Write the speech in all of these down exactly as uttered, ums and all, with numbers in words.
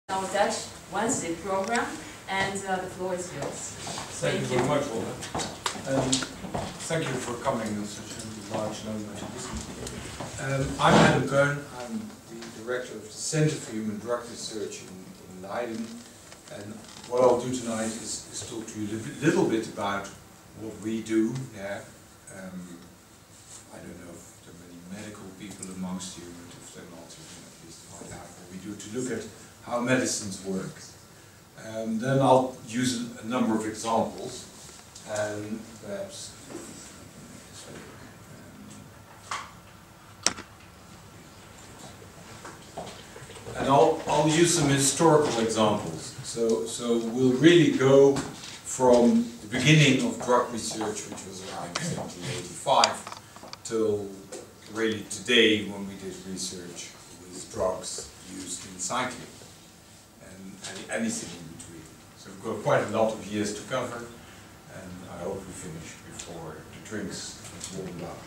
Our Dutch Wednesday program, and uh, the floor is yours. Thank, thank you very much, Olga. Um, thank you for coming in such a large number to listen. Um, I'm Adam Cohen. I'm the director of the Center for Human Drug Research in, in Leiden, and what I'll do tonight is, is talk to you a little bit about what we do. Yeah, um, I don't know if there are many medical people amongst you, but if they're not, you can at least find out what we do to look at how medicines work. Um, then I'll use a, a number of examples, and perhaps um, and I'll I'll use some historical examples. So so we'll really go from the beginning of drug research, which was around seventeen eighty-five, till really today, when we did research with drugs used in cycling. Anything in between. So we've got quite a lot of years to cover, and I hope we finish before the drinks have warmed up.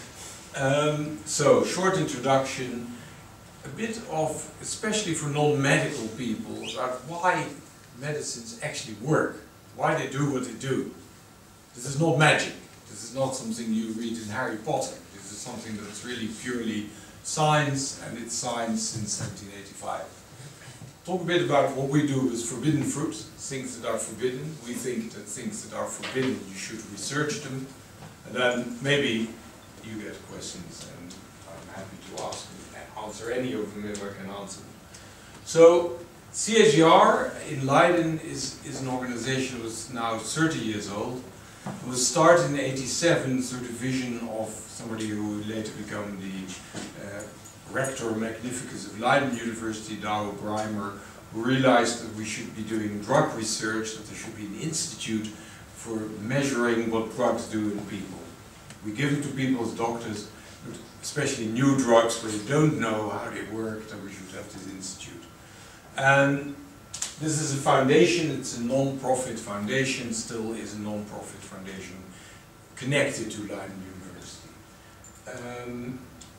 Um, so, short introduction, a bit of, especially for non-medical people, about why medicines actually work, why they do what they do. This is not magic. This is not something you read in Harry Potter. This is something that's really purely science, and it's science since seventeen eighty-five. Talk a bit about what we do with forbidden fruits, things that are forbidden. We think that things that are forbidden, you should research them. And then maybe you get questions, and I'm happy to ask and answer any of them if I can answer them. So, C H R in Leiden is, is an organization that is now thirty years old. It was started in eighty-seven through the vision of somebody who would later become the uh, Rector Magnificus of Leiden University, Douwe Breimer, who realized that we should be doing drug research, that there should be an institute for measuring what drugs do in people. We give them to people as doctors, but especially new drugs where you don't know how they work, that we should have this institute. And this is a foundation, it's a non-profit foundation, still is a non-profit foundation connected to Leiden University. Um,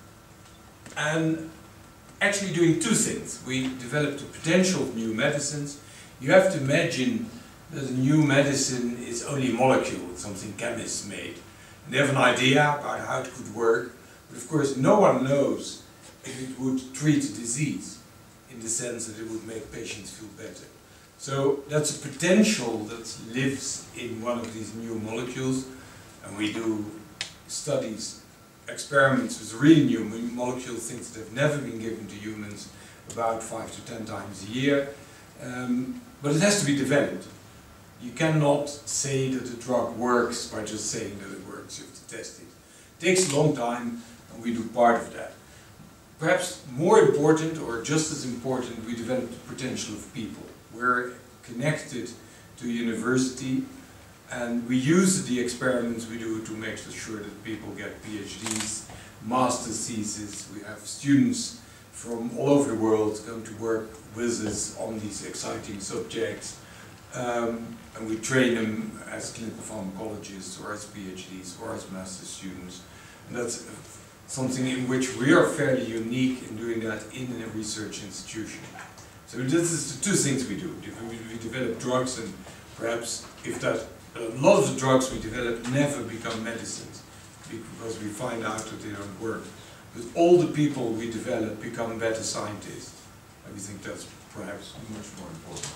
And actually doing two things. We developed the potential of new medicines. You have to imagine that a new medicine is only a molecule, it's something chemists made. And they have an idea about how it could work, but of course no one knows if it would treat a disease, in the sense that it would make patients feel better. So that's a potential that lives in one of these new molecules, and we do studies, experiments with really new molecules, things that have never been given to humans, about five to ten times a year. Um, but it has to be developed. You cannot say that a drug works by just saying that it works. You have to test it. It takes a long time, and we do part of that. Perhaps more important, or just as important, we develop the potential of people. We're connected to a university, and we use the experiments we do to make sure that people get PhDs, master's theses. We have students from all over the world come to work with us on these exciting subjects. Um, and we train them as clinical pharmacologists, or as PhDs, or as master's students. And that's something in which we are fairly unique in doing that in a research institution. So this is the two things we do. We develop drugs, and perhaps if that a lot of the drugs we develop never become medicines, because we find out that they don't work. But all the people we develop become better scientists, and we think that's perhaps much more important.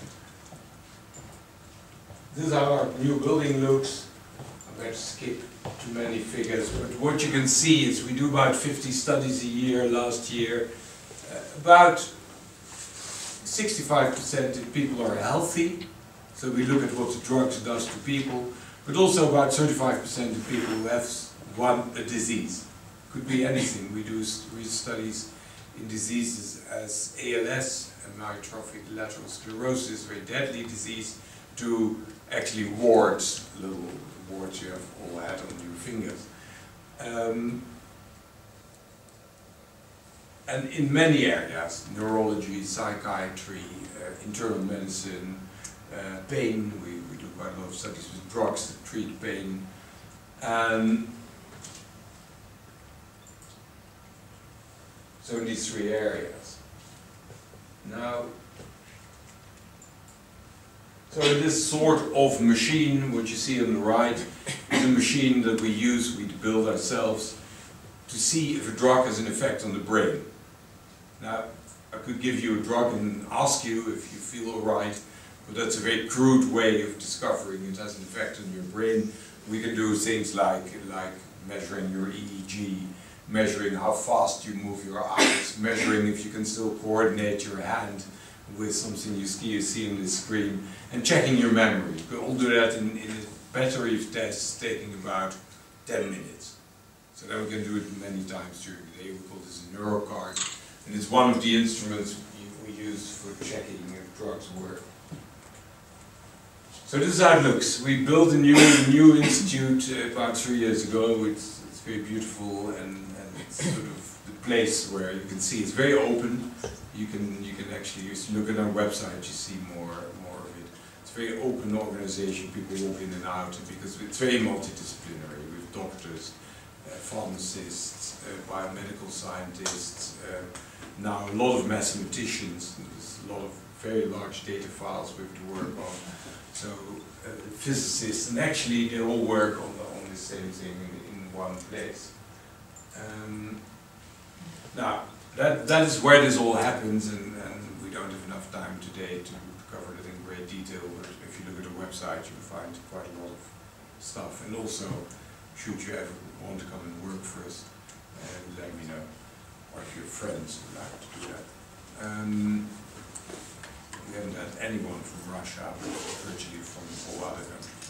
This is how our new building looks. I'm going to skip too many figures, but what you can see is we do about fifty studies a year. Last year, uh, about sixty-five percent of people are healthy. So we look at what the drugs does to people, but also about thirty-five percent of people who have one a disease. Could be anything. We do we studies in diseases as A L S, amyotrophic lateral sclerosis, very deadly disease, to actually warts, little warts you have all had on your fingers. Um, and in many areas, neurology, psychiatry, uh, internal medicine, Uh, pain, we, we do quite a lot of studies with drugs that treat pain. Um, so in these three areas. Now, So this sort of machine, what you see on the right, is a machine that we use, we build ourselves, to see if a drug has an effect on the brain. Now, I could give you a drug and ask you if you feel alright, but that's a very crude way of discovering it has an effect on your brain. We can do things like, like measuring your E E G, measuring how fast you move your eyes, measuring if you can still coordinate your hand with something you see, you see on the screen, and checking your memory. We can all do that in, in a battery of tests taking about ten minutes. So then we can do it many times during the day. We call this a neurocard, and it's one of the instruments we use for checking if drugs work. So this is how it looks. We built a new new institute uh, about three years ago. It's, it's very beautiful, and, and it's sort of the place where you can see it's very open. You can you can actually if you look at our website, you see more more of it. It's a very open organization. People walk in and out because it's very multidisciplinary with doctors, uh, pharmacists, uh, biomedical scientists. Uh, now a lot of mathematicians. There's a lot of very large data files we have to work on. So uh, physicists, and actually they all work on the, on the same thing in, in one place. Um, now that that is where this all happens, and, and we don't have enough time today to cover it in great detail. But if you look at the website, you will find quite a lot of stuff. And also, should you ever want to come and work for us, uh, let me know, or if your friends would like to do that. Um, We haven't had anyone from Russia, but virtually from all other countries.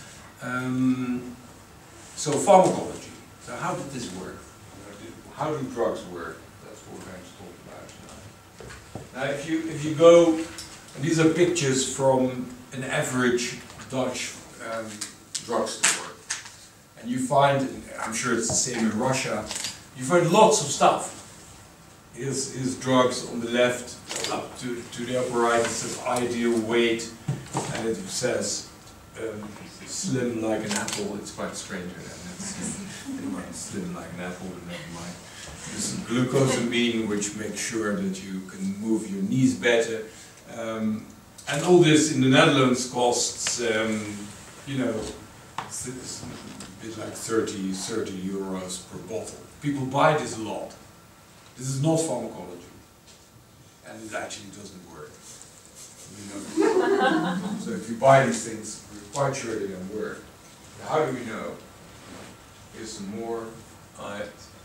Um, so pharmacology. So how did this work? How do drugs work? That's what we're going to talk about tonight. Now, if you if you go, and these are pictures from an average Dutch um, drugstore, and you find, I'm sure it's the same in Russia, you find lots of stuff. Here's, here's drugs on the left, up to, to the upper right. It says ideal weight, and it says um, slim like an apple. It's quite strange. Anyway, slim like an apple, but never mind. There's some glucosamine, which makes sure that you can move your knees better. Um, and all this in the Netherlands costs, um, you know, it's, it's a bit like thirty, thirty euros per bottle. People buy this a lot. This is not pharmacology, and it actually doesn't work. We know. So if you buy these things, we're quite sure they don't work. How do we know? Here's some more. Uh,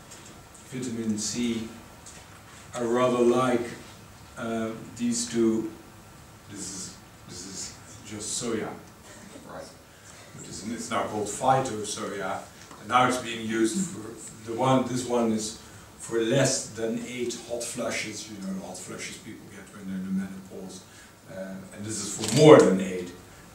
vitamin C. I rather like uh, these two. This is this is just soya, right? But it's, it's now called phyto soya, and now it's being used for the one. This one is for less than eight hot flushes, you know, the hot flushes people get when they're in the menopause, uh, and this is for more than eight.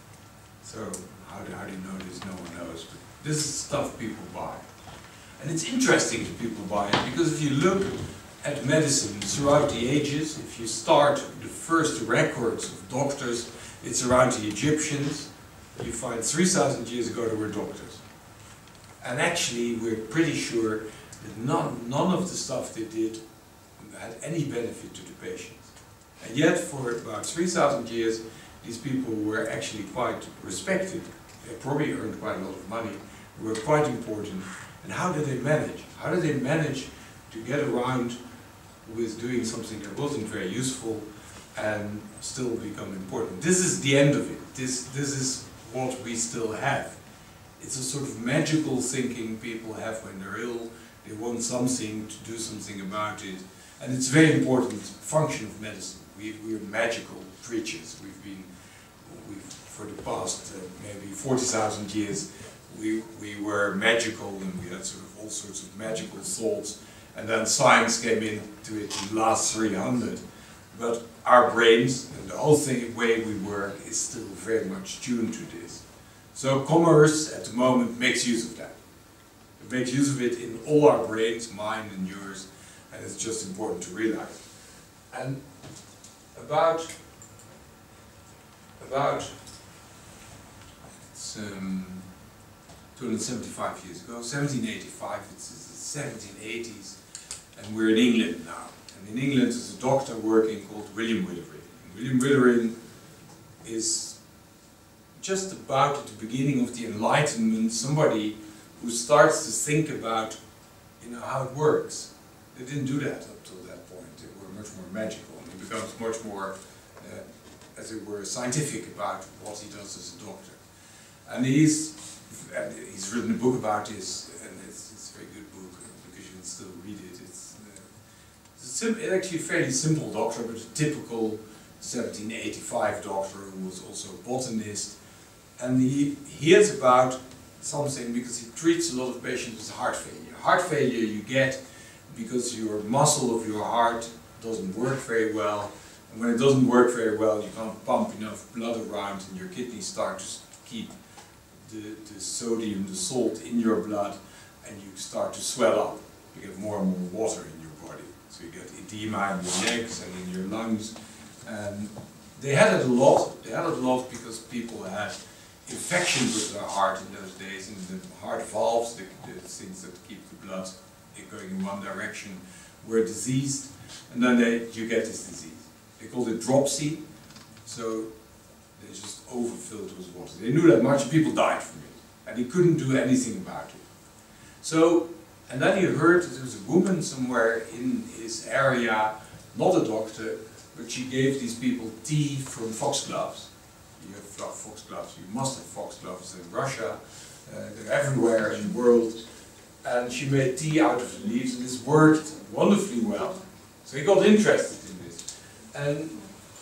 So how do, how do you know this? No one knows. But this is stuff people buy. And it's interesting that people buy it, because if you look at medicine throughout the ages, if you start the first records of doctors, it's around the Egyptians. You find three thousand years ago there were doctors. And actually we're pretty sure that none, none of the stuff they did had any benefit to the patients. And yet, for about three thousand years, these people were actually quite respected. They probably earned quite a lot of money, they were quite important. And how did they manage? How did they manage to get around with doing something that wasn't very useful and still become important? This is the end of it. This, this is what we still have. It's a sort of magical thinking people have when they're ill. They want something to do something about it, and it's a very important function of medicine. We, we're magical creatures. We've been, we've, for the past uh, maybe forty thousand years, we, we were magical, and we had sort of all sorts of magical thoughts, and then science came into it in the last three hundred. But our brains, and the whole thing, way we work, is still very much tuned to this. So commerce, at the moment, makes use of that. It makes use of it in all our brains, mine and yours, and it's just important to realize. And about, about it's, um, two hundred seventy-five years ago, seventeen eighty-five, it's, it's the seventeen eighties, and we're in England now. And in England there's a doctor working called William Willering. And William Willering is just about at the beginning of the Enlightenment, somebody who starts to think about, you know, how it works. They didn't do that up till that point. They were much more magical, and he becomes much more, uh, as it were, scientific about what he does as a doctor. And he's, and he's written a book about this, and it's, it's a very good book because you can still read it. It's, uh, it's, a it's actually a fairly simple doctor, but a typical seventeen eighty-five doctor who was also a botanist. And he hears about something because he treats a lot of patients with heart failure. Heart failure you get because your muscle of your heart doesn't work very well. And when it doesn't work very well, you can't pump enough blood around, and your kidneys start to keep the, the sodium, the salt in your blood, and you start to swell up. You get more and more water in your body. So you get edema in your legs and in your lungs. And they had it a lot. They had it a lot because people had infections with their heart in those days, and the heart valves, the, the things that keep the blood going in one direction, were diseased, and then they, you get this disease. They called it dropsy, so they just overfilled with water. They knew that much, people died from it, and he couldn't do anything about it. So, and then he heard that there was a woman somewhere in his area, not a doctor, but she gave these people tea from foxgloves. You have foxgloves, you must have foxgloves in Russia, uh, they're everywhere in the world. And she made tea out of the leaves, and this worked wonderfully well. So he got interested in this. And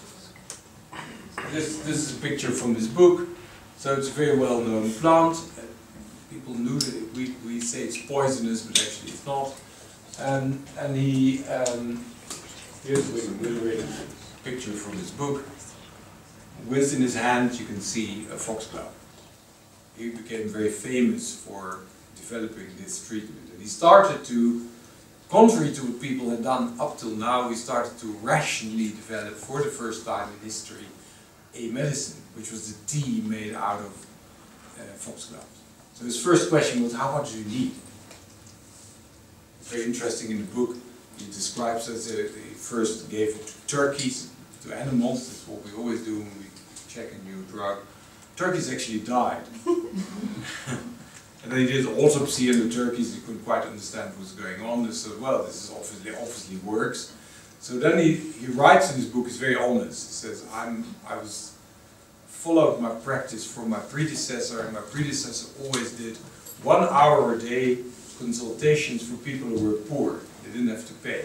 this, this is a picture from this book. So it's a very well-known plant. Uh, people knew that it, we, we say it's poisonous, but actually it's not. And, and he, um, here's a picture from this book. With in his hand you can see a foxglove. He became very famous for developing this treatment. And he started to, contrary to what people had done up till now, he started to rationally develop for the first time in history a medicine, which was the tea made out of uh, foxgloves. So his first question was, how much do you need? It's very interesting in the book. He describes that uh, he first gave it to turkeys, to animals. That's what we always do when we check a new drug. Turkeys actually died. And then he did an autopsy on the turkeys. He couldn't quite understand what was going on. They said, well, this is obviously obviously works. So then he, he writes in his book, he's very honest. He says, I'm, I was followed my practice from my predecessor, and my predecessor always did one hour a day consultations for people who were poor. They didn't have to pay.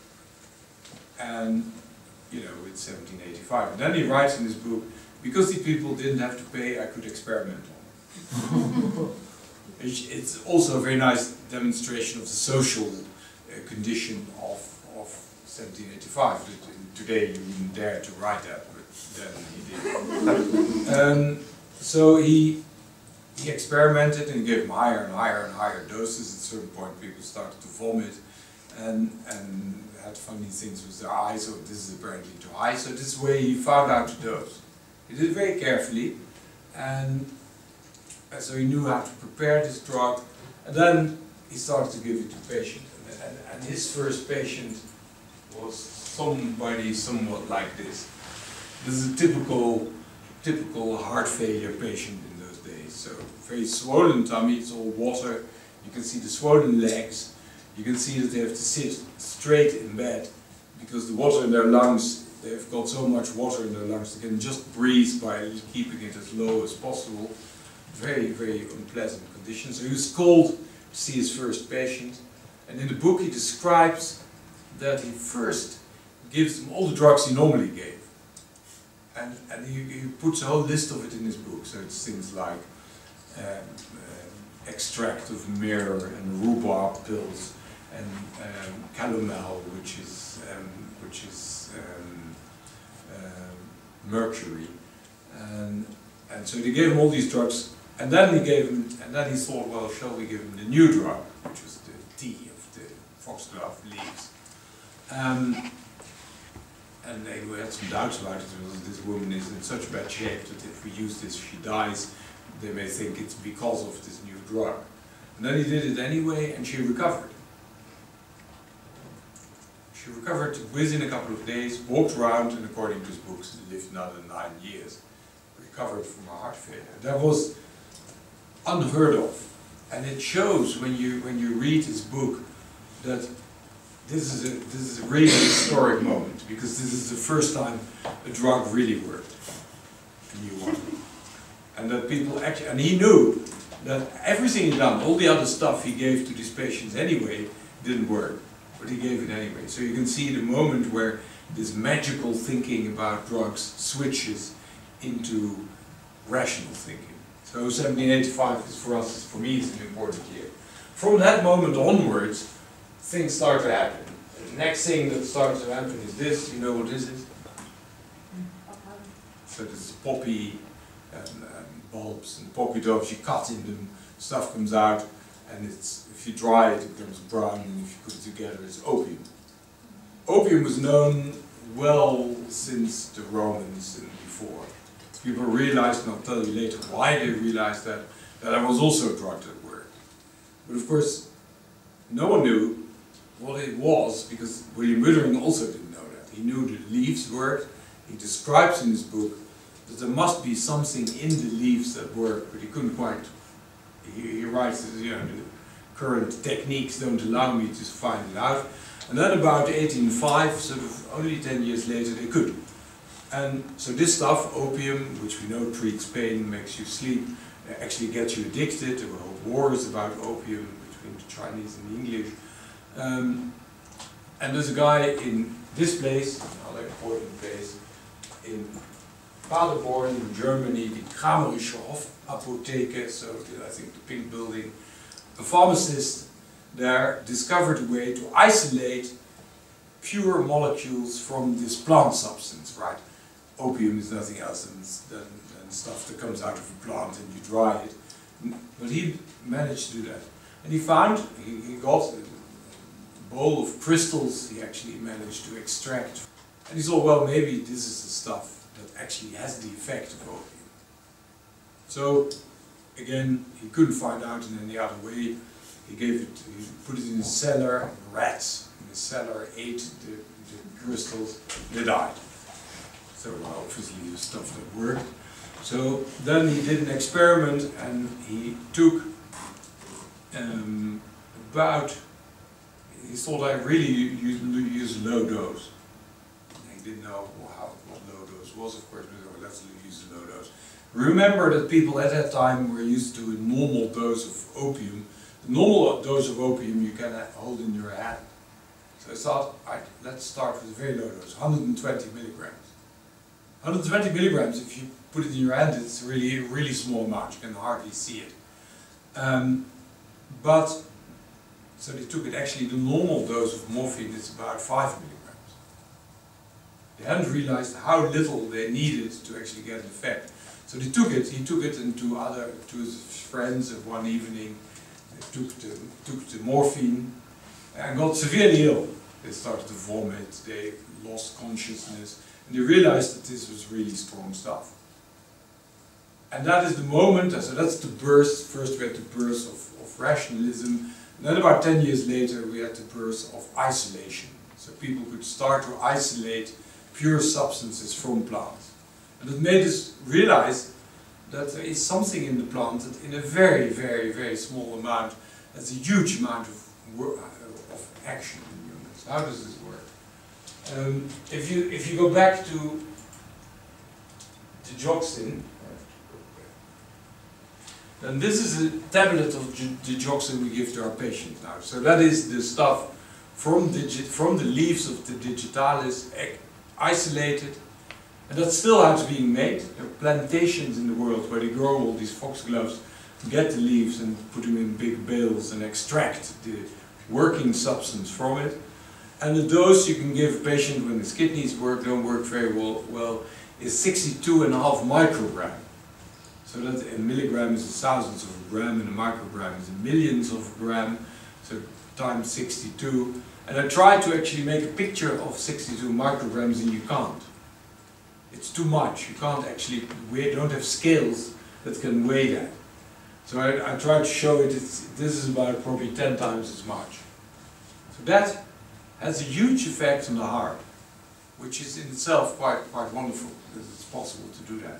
And, you know, it's seventeen eighty-five. And then he writes in his book, because these people didn't have to pay, I could experiment on them. It's also a very nice demonstration of the social uh, condition of, of seventeen eighty-five. Today you wouldn't dare to write that, but then he did. um, so he, he experimented and gave them higher and higher and higher doses. At a certain point people started to vomit and, and had funny things with their eyes. So this is apparently too high. So this way he found out the dose. He did it very carefully, and And so he knew how to prepare this drug, and then he started to give it to patients. And, and, and his first patient was somebody somewhat like this. This is a typical, typical heart failure patient in those days. So very swollen tummy, it's all water. You can see the swollen legs. You can see that they have to sit straight in bed because the water in their lungs, they've got so much water in their lungs, they can just breathe by keeping it as low as possible. Very, very unpleasant conditions. So he was called to see his first patient, and in the book he describes that he first gives them all the drugs he normally gave. And, and he, he puts a whole list of it in his book, so it's things like um, uh, extract of myrrh and rhubarb pills, and um, calomel, which is, um, which is um, uh, mercury. And, and so they gave him all these drugs. And then he gave him, and then he thought, well, shall we give him the new drug, which was the tea of the foxglove leaves. Um, and they had some doubts about it, because this woman is in such bad shape that if we use this, she dies. They may think it's because of this new drug. And then he did it anyway, and she recovered. She recovered within a couple of days, walked around, and according to his books, lived another nine years. recovered from a heart failure. That was unheard of. And it shows when you, when you read his book that this is, a, this is a really historic moment, because this is the first time a drug really worked, a new one. And that people actually, and he knew that everything he done, all the other stuff he gave to these patients anyway, didn't work, but he gave it anyway. So you can see the moment where this magical thinking about drugs switches into rational thinking. So seventeen eighty-five is for us, for me, is an important year. From that moment onwards, things start to happen. The next thing that starts to happen is this. You know what this is? So this is poppy um, um, bulbs and poppy dogs. You cut in them, stuff comes out, and it's, if you dry it, it becomes brown, and if you put it together, it's opium. Opium was known well since the Romans and before. People realized, and I'll tell you later why they realized that, that there was also a drug that worked. But of course, no one knew what it was, because William Withering also didn't know that. He knew the leaves worked. He describes in his book that there must be something in the leaves that work, but he couldn't quite. He, he writes that, you know, the current techniques don't allow me to find it out. And then about eighteen oh five, sort of only ten years later, they could. And so this stuff, opium, which we know treats pain, makes you sleep, actually gets you addicted. There were whole wars about opium between the Chinese and the English. Um, and there's a guy in this place, another important place, in Paderborn, in Germany, the Kramerische Hofapotheke, so I think the pink building, a pharmacist there discovered a way to isolate pure molecules from this plant substance, right? Opium is nothing else than, than, than stuff that comes out of a plant and you dry it. But he managed to do that. And he found, he, he got a bowl of crystals he actually managed to extract. And he thought, well, maybe this is the stuff that actually has the effect of opium. So, again, he couldn't find out in any other way. He gave it, he put it in his cellar, and rats in his cellar ate the, the crystals, they died. So obviously the stuff that worked. So then he did an experiment and he took um, about, he thought I really use, use low dose. He didn't know how, what low dose was, of course, but let's use low dose. Remember that people at that time were used to a normal dose of opium. The normal dose of opium you can hold in your hand. So I thought, right, let's start with a very low dose, one hundred twenty milligrams. one hundred twenty milligrams, if you put it in your hand, it's really a really small amount, you can hardly see it. Um, but, so they took it, actually the normal dose of morphine is about five milligrams. They hadn't realized how little they needed to actually get an effect. So they took it, he took it and to other, to his friends of one evening, they took the, took the morphine and got severely ill. They started to vomit, they lost consciousness, and they realized that this was really strong stuff. And that is the moment, so that's the burst. First we had the burst of, of rationalism, and then about ten years later we had the burst of isolation. So people could start to isolate pure substances from plants. And it made us realize that there is something in the plant that in a very, very, very small amount has a huge amount of, work, of action in humans. How does this work? Um, if you if you go back to digoxin, then this is a tablet of digoxin we give to our patients now. So that is the stuff from digit from the leaves of the digitalis, isolated, and that's still how it's being made. There are plantations in the world where they grow all these foxgloves, get the leaves and put them in big bales and extract the working substance from it. And the dose you can give a patient when his kidneys work, don't work very well, well is sixty-two and a half microgram. So that a milligram is a thousandth of a gram and a microgram is a millionth of a gram, so times sixty-two. And I tried to actually make a picture of sixty-two micrograms and you can't. It's too much. You can't actually weigh, don't have scales that can weigh that. So I, I tried to show it, it's, this is about probably ten times as much. So that has a huge effect on the heart, which is in itself quite, quite wonderful, because it's possible to do that.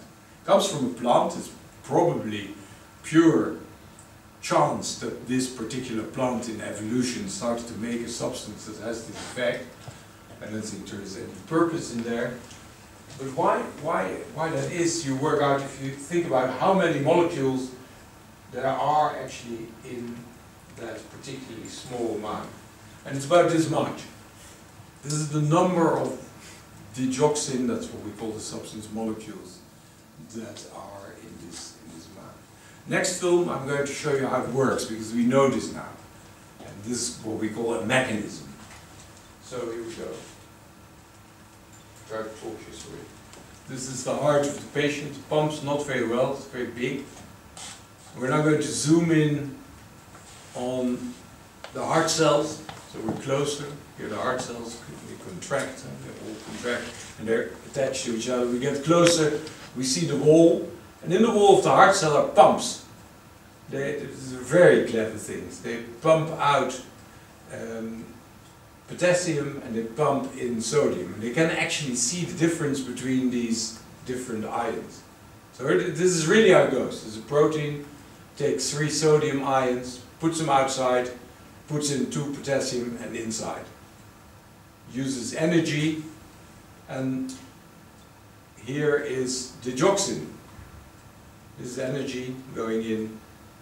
comes from a plant. It's probably pure chance that this particular plant in evolution started to make a substance that has this effect. I don't think there is any purpose in there. But why, why, why that is, you work out if you think about how many molecules there are actually in that particularly small amount. And it's about this much. This is the number of digoxin, that's what we call the substance molecules, that are in this, in this amount. Next film, I'm going to show you how it works, because we know this now. And this is what we call a mechanism. So here we go. Try to talk you through it. This is the heart of the patient. It pumps not very well, it's very big. We're now going to zoom in on the heart cells. So we're closer. Here the heart cells, they contract, and they all contract, and they're attached to each other. We get closer, we see the wall, and in the wall of the heart cell are pumps. They, these are very clever things. They pump out um, potassium and they pump in sodium. And they can actually see the difference between these different ions. So this is really how it goes. There's a protein, takes three sodium ions, puts them outside, puts in two potassium and inside. Uses energy, and here is digoxin. This is energy going in,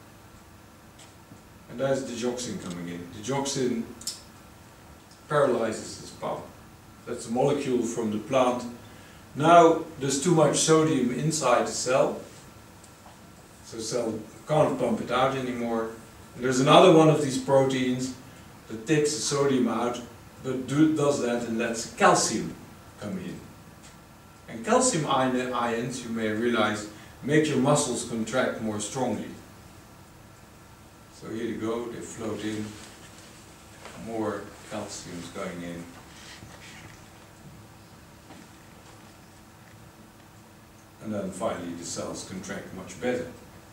and there's digoxin coming in. Digoxin paralyzes this pump. That's a molecule from the plant. Now there's too much sodium inside the cell, so the cell can't pump it out anymore. And there's another one of these proteins that takes the sodium out, but do, does that and lets calcium come in. And calcium ion, ions, you may realize, make your muscles contract more strongly. So here you go, they float in, more calcium is going in. And then finally the cells contract much better.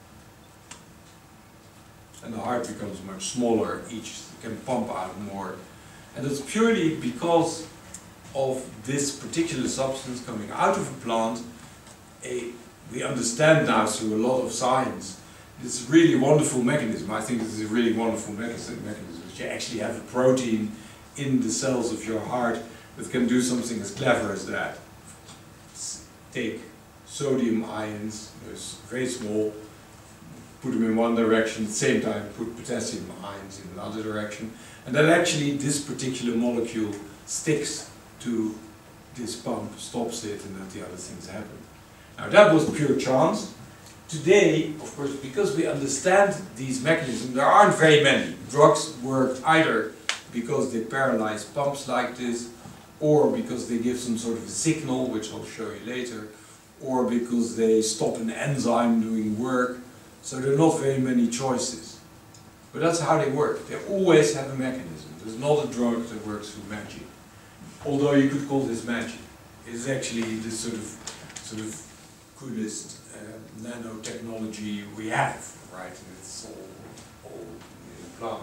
And the heart becomes much smaller, each can pump out more. And it's purely because of this particular substance coming out of a plant. A, we understand now through a lot of science, this really wonderful mechanism. I think this is a really wonderful mechanism, mechanism that you actually have a protein in the cells of your heart that can do something as clever as that. Take sodium ions, they're very small, put them in one direction, at the same time put potassium ions in another direction, and then actually this particular molecule sticks to this pump, stops it, and then the other things happen. Now that was pure chance. Today, of course, because we understand these mechanisms, there aren't very many. Drugs work either because they paralyze pumps like this, or because they give some sort of a signal, which I'll show you later, or because they stop an enzyme doing work. So there are not very many choices. But that's how they work. They always have a mechanism. There's not a drug that works through magic. Although you could call this magic. It's actually the sort of, sort of coolest uh, nanotechnology we have, right? And it's all, all in the plant.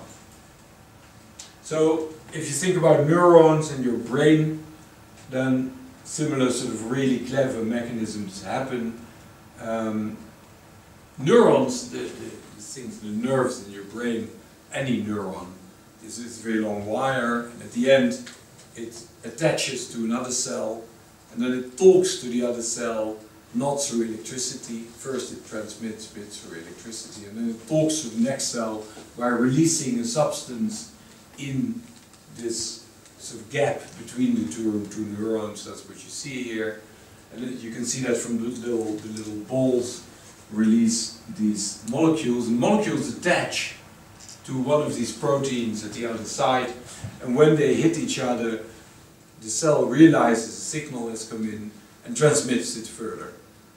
So if you think about neurons in your brain, then similar sort of really clever mechanisms happen. Um, neurons, the, the, the things, the nerves in your brain, any neuron, is this very long wire, and at the end it attaches to another cell, and then it talks to the other cell, not through electricity. First it transmits bits through electricity, and then it talks to the next cell by releasing a substance in this sort of gap between the two, two neurons. That's what you see here, and you can see that from the little, the little balls release these molecules, and molecules attach to one of these proteins at the other side, and when they hit each other, the cell realizes a signal has come in and transmits it further.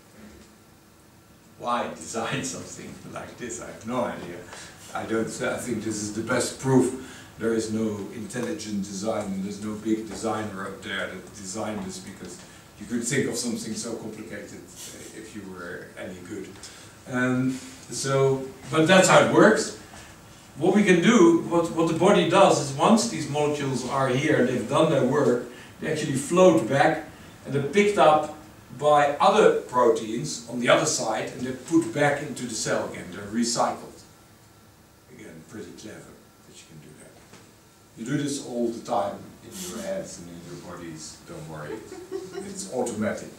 Why design something like this? I have no idea. I don't. I think this is the best proof. There is no intelligent design, and there's no big designer up there that designed this, because you could think of something so complicated if you were any good. Um, so, but that's how it works. What we can do, what, what the body does, is once these molecules are here, they've done their work, they actually float back, and they're picked up by other proteins on the other side, and they're put back into the cell again. They're recycled. Again, pretty clever that you can do that. You do this all the time in your heads and in your bodies, don't worry. It's automatic.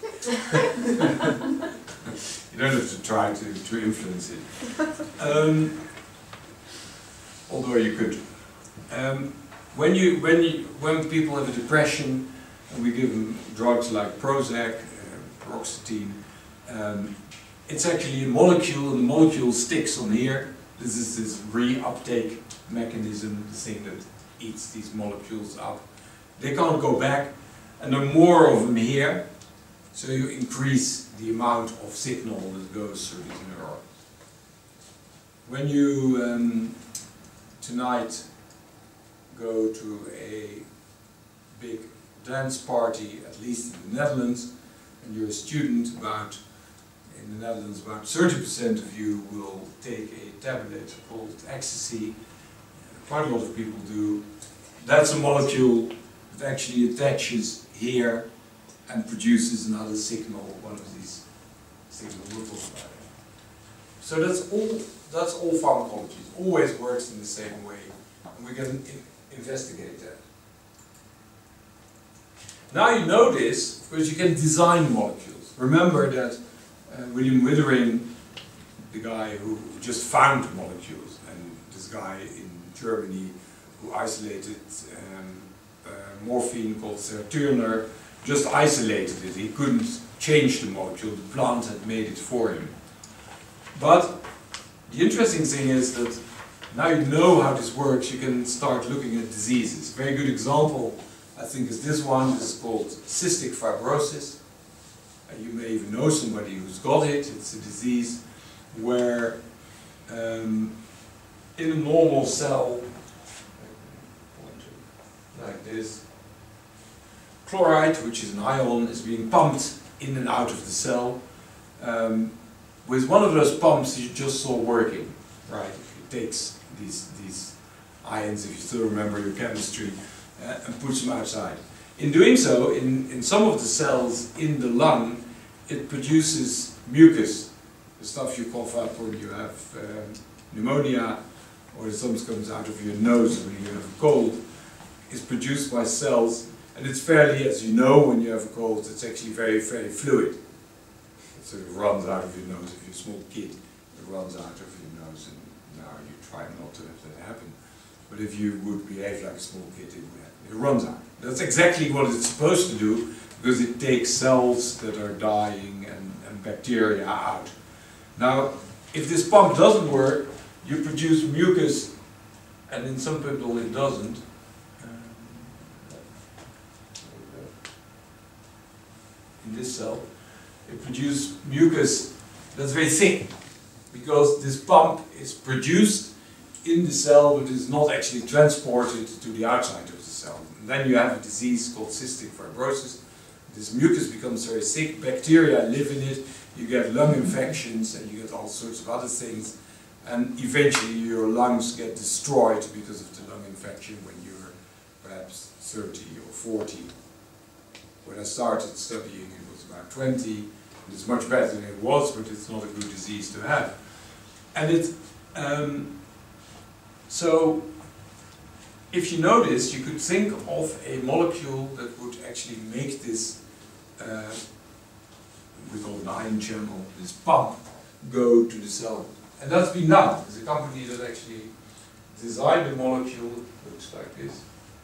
You don't have to try to, to influence it. Um, although you could. Um, when, you, when, you, when people have a depression, and we give them drugs like Prozac, uh, paroxetine, um, it's actually a molecule, and the molecule sticks on here. This is this reuptake mechanism, the thing that eats these molecules up. They can't go back, and there are more of them here, so you increase the amount of signal that goes through the neuron. When you um, tonight go to a big dance party, at least in the Netherlands, and you're a student, about in the Netherlands about thirty percent of you will take a tablet called ecstasy. Quite a lot of people do. That's a molecule that actually attaches here and produces another signal, one of these signals we'll talk about. So that's all, that's all pharmacology. It always works in the same way, and we can in investigate that. Now you know this, because you can design molecules. Remember that uh, William Withering, the guy who just found molecules, and this guy in Germany who isolated um, uh, morphine called Turner, just isolated it. He couldn't change the molecule, the plant had made it for him. But the interesting thing is that now you know how this works, you can start looking at diseases. A very good example, I think, is this one. This is called cystic fibrosis. And you may even know somebody who's got it. It's a disease where um, in a normal cell, like this, chloride, which is an ion, is being pumped in and out of the cell. Um, with one of those pumps you just saw working, right? It takes these, these ions, if you still remember your chemistry, uh, and puts them outside. In doing so, in, in some of the cells in the lung, it produces mucus, the stuff you cough up when you have um, pneumonia, or the stuff comes out of your nose when you have a cold, is produced by cells, and it's fairly, as you know, when you have a cold, it's actually very, very fluid. It sort of runs out of your nose. If you're a small kid, it runs out of your nose, and now you try not to have that happen. But if you would behave like a small kid, it would happen. It runs out. That's exactly what it's supposed to do, because it takes cells that are dying and, and bacteria out. Now, if this pump doesn't work, you produce mucus, and in some people it doesn't. In this cell, it produces mucus that's very thick, because this pump is produced in the cell but is not actually transported to the outside of the cell. And then you have a disease called cystic fibrosis. This mucus becomes very thick, bacteria live in it, you get lung infections and you get all sorts of other things, and eventually your lungs get destroyed because of the lung infection when you're perhaps thirty or forty. When I started studying, it was about twenty. It's much better than it was, but it's not a good disease to have. And it, um, so, if you know this, you could think of a molecule that would actually make this, uh, we call it an ion channel, this pump, go to the cell. And that's been done. There's a company that actually designed a molecule that looks like this.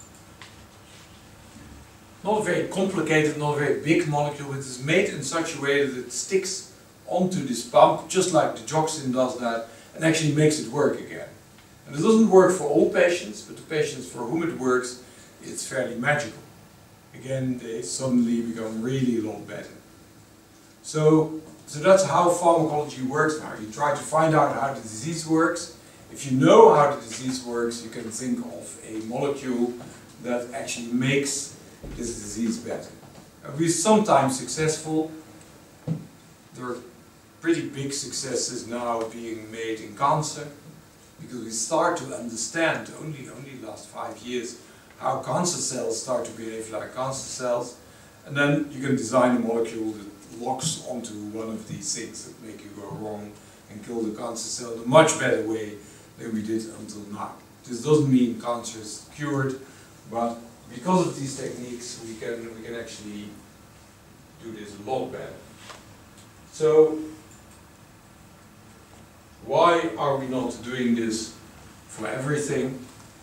Not a very complicated, not a very big molecule, but it's made in such a way that it sticks onto this pump, just like the Joxin does that, and actually makes it work again. And it doesn't work for all patients, but the patients for whom it works, it's fairly magical. Again, they suddenly become really a lot better. So, so that's how pharmacology works now. You try to find out how the disease works. If you know how the disease works, you can think of a molecule that actually makes this disease better. And we're sometimes successful. There are pretty big successes now being made in cancer, because we start to understand, only only last five years, how cancer cells start to behave like cancer cells, and then you can design a molecule that locks onto one of these things that make you go wrong and kill the cancer cell in a much better way than we did until now. This doesn't mean cancer is cured, but because of these techniques we can, we can actually do this a lot better. So, why are we not doing this for everything?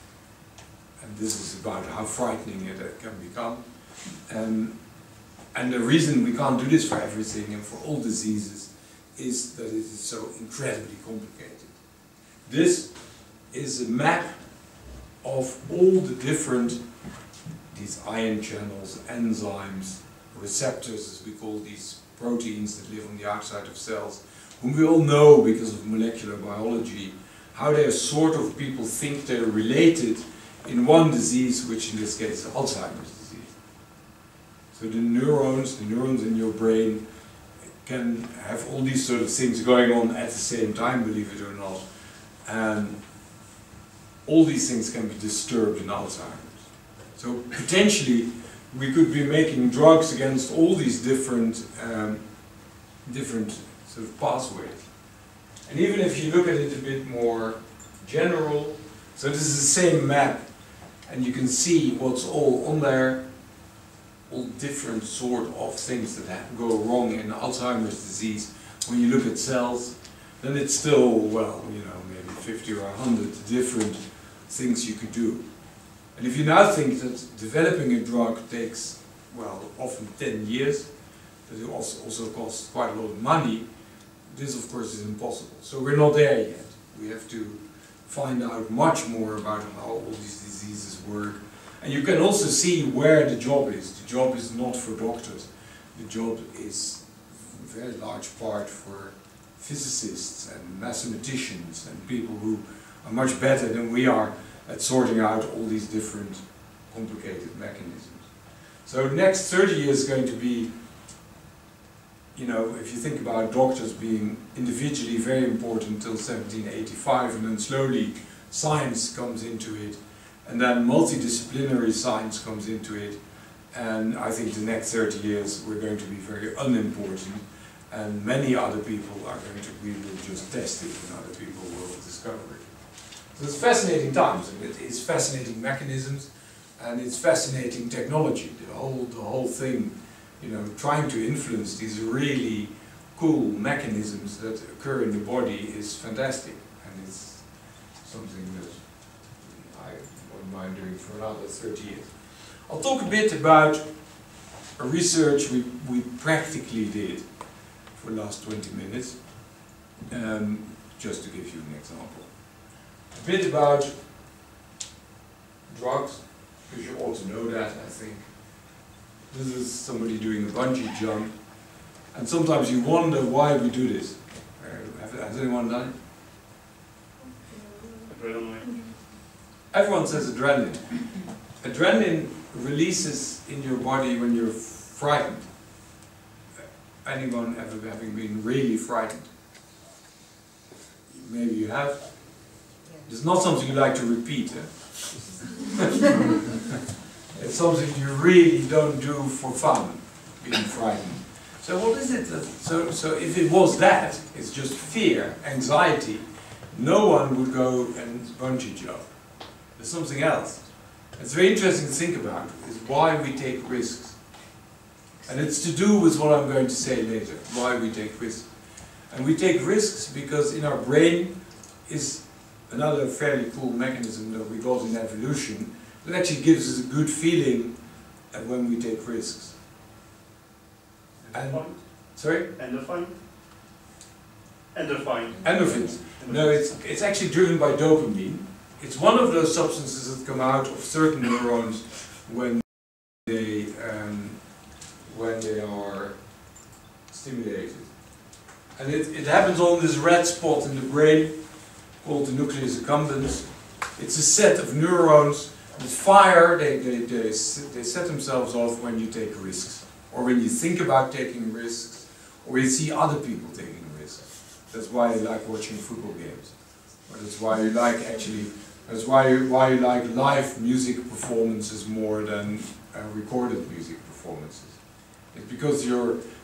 And this is about how frightening it can become. And, and the reason we can't do this for everything and for all diseases is that it is so incredibly complicated. This is a map of all the different, these ion channels, enzymes, receptors, as we call these proteins that live on the outside of cells, whom we all know because of molecular biology, how they're sort of, people think they're related in one disease, which in this case is Alzheimer's disease. So the neurons, the neurons in your brain can have all these sort of things going on at the same time, believe it or not, and all these things can be disturbed in Alzheimer's. So potentially we could be making drugs against all these different, um, different sort of pathways. And even if you look at it a bit more general, so this is the same map, and you can see what's all on there, all different sort of things that go wrong in Alzheimer's disease. When you look at cells, then it's still, well, you know, maybe fifty or a hundred different things you could do. And if you now think that developing a drug takes, well, often ten years, that it also, also costs quite a lot of money, this of course is impossible. So we're not there yet. We have to find out much more about how all these diseases work. And you can also see where the job is. The job is not for doctors. The job is a very large part for physicists and mathematicians and people who are much better than we are at sorting out all these different complicated mechanisms. So the next thirty years is going to be, you know, if you think about doctors being individually very important until seventeen eighty-five, and then slowly science comes into it, and then multidisciplinary science comes into it, and I think the next thirty years we're going to be very unimportant, and many other people are going to, we will just test it and other people will discover it. So it's fascinating times, and it, it's fascinating mechanisms, and it's fascinating technology, the whole, the whole thing, you know, trying to influence these really cool mechanisms that occur in the body is fantastic, and it's something that I wouldn't mind doing for another thirty years. I'll talk a bit about a research we, we practically did for the last twenty minutes, um, just to give you an example. A bit about drugs, because you ought to know that, I think. This is somebody doing a bungee jump, and sometimes you wonder why we do this. Uh, has anyone done it? Adrenaline. Everyone says adrenaline. Adrenaline releases in your body when you're frightened. Anyone ever having been really frightened? Maybe you have. It's not something you like to repeat. Eh? It's something you really don't do for fun, being frightened. So what is it? That, so, so if it was that, it's just fear, anxiety, no one would go and bungee jump. There's something else. It's very interesting to think about, is why we take risks. And it's to do with what I'm going to say later, why we take risks. And we take risks because in our brain is another fairly cool mechanism that we got in evolution that actually gives us a good feeling when we take risks. And, sorry? Endorphin? Endorphin. Endorphins. No, it's, it's actually driven by dopamine. It's one of those substances that come out of certain neurons when they, um, when they are stimulated. And it, it happens on this red spot in the brain called the nucleus accumbens. It's a set of neurons that fire, they, they, they, they set themselves off when you take risks, or when you think about taking risks, or you see other people taking risks. That's why you like watching football games. Or that's why you like actually, that's why you, why you like live music performances more than uh, recorded music performances. It's because your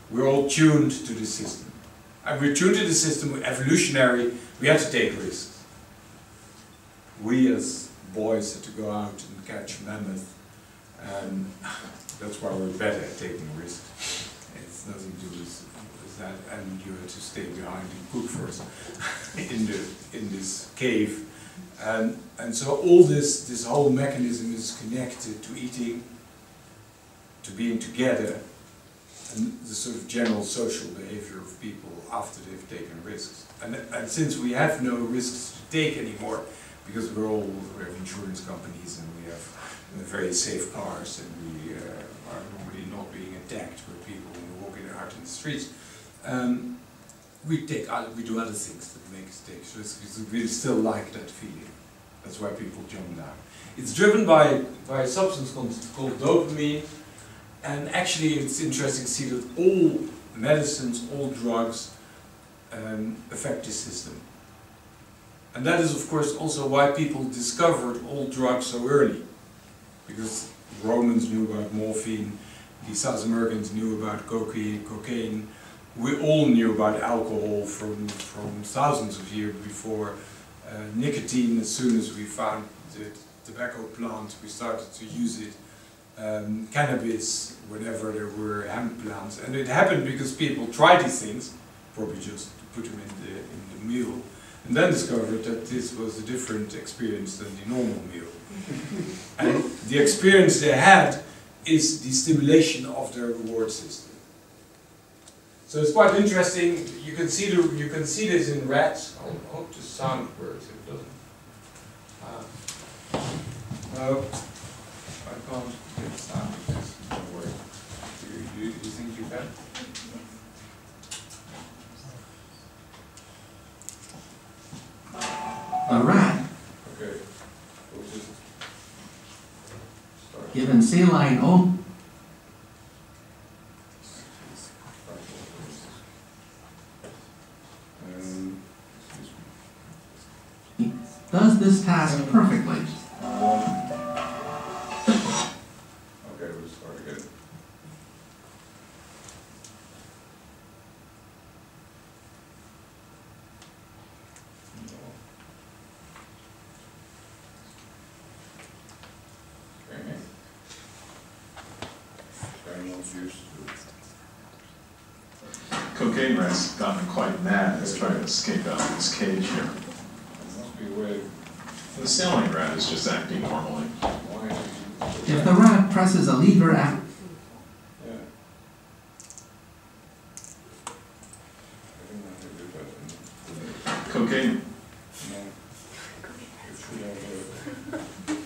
we're all tuned to the system. And we're tuned to the system, evolutionary, we had to take risks. We as boys had to go out and catch mammoth, and that's why we're better at taking risks. It's nothing to do with, with that, and you had to stay behind and cook for us in, the, in this cave. And, and so all this, this whole mechanism is connected to eating, to being together, and the sort of general social behavior of people after they've taken risks. And, and since we have no risks to take anymore, because we're all, we have insurance companies and we have very safe cars and we uh, are normally not being attacked by people when we're walking out in the streets, um, we take other, we do other things that make us take risks because we still like that feeling. That's why people jump down. It's driven by, by a substance called, called dopamine. And actually it's interesting to see that all medicines, all drugs um, affect this system. And that is of course also why people discovered all drugs so early. Because the Romans knew about morphine, the South Americans knew about cocaine, cocaine. We all knew about alcohol from, from thousands of years before. Uh, nicotine, as soon as we found the tobacco plant, we started to use it. Um, cannabis, whenever there were hemp plants, and it happened because people tried these things, probably just to put them in the, in the meal, and then discovered that this was a different experience than the normal meal. And the experience they had is the stimulation of their reward system. So it's quite interesting. You can see the, you can see this in rats. I hope the sound works. It doesn't. Uh, no, I can't. It's not, don't worry. Do you, do you think you can? A rat, Okay. We'll just start. given saline only, Um, excuse me. does this task perfectly. Okay, we'll start again. Okay. Anyone's used to it. Cocaine rat's gotten quite mad. It's trying to escape out of this cage here. It must be weird. The saline rat is just acting normally. Why do you- If the rat presses a lever at Yeah. I don't know how to do that. Cocaine. No. It should have a-